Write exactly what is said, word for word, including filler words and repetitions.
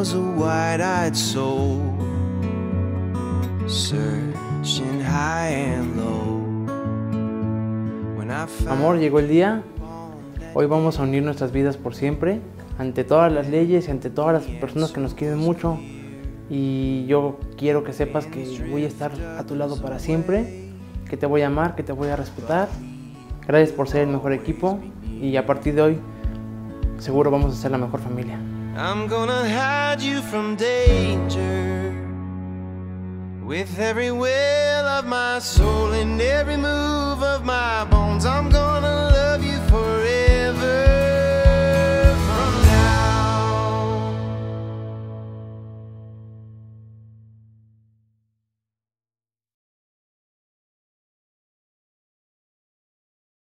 was a wide-eyed soul, searching high and low. When I found Amor, llegó el día. Hoy vamos a unir nuestras vidas por siempre, ante todas las leyes y ante todas las personas que nos quieren mucho. Y yo quiero que sepas que voy a estar a tu lado para siempre, que te voy a amar, que te voy a respetar. Gracias por ser el mejor equipo y a partir de hoy seguro vamos a ser la mejor familia. I'm gonna hide you from danger, with every will of my soul and every move of my bones. I'm gonna